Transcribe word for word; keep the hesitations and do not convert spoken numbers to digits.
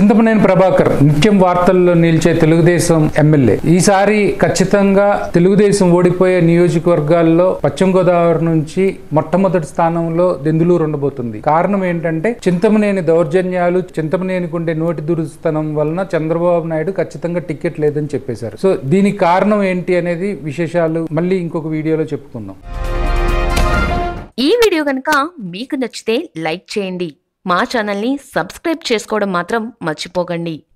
చింతమనేని ప్రభాకర్ నిత్యం వార్తల్లో నిలిచే తెలుగుదేశం ఎమ్మెల్యే ఈసారి ఖచ్చితంగా తెలుగుదేశం ఓడిపోయే నియోజకవర్గాల్లో పశ్చిమ గోదావరి నుంచి మొట్టమొదటి స్థానంలో దెందులూరు ఉండబోతుంది. కారణం ఏంటంటే చింతమనేని దౌర్జన్యాలు, చింతమనేనికి ఉండే నోటి దురుస్తనం వలన చంద్రబాబు నాయుడు ఖచ్చితంగా టికెట్ లేదని చెప్పేశారు. సో దీనికి కారణం ఏంటి అనేది విశేషాలు మళ్ళీ ఇంకొక వీడియోలో చెప్పుకుందాం. ఈ వీడియో కనుక మీకు నచ్చితే లైక్ చేయండి. మా ఛానల్ని సబ్స్క్రైబ్ చేసుకోవడం మాత్రం మర్చిపోకండి.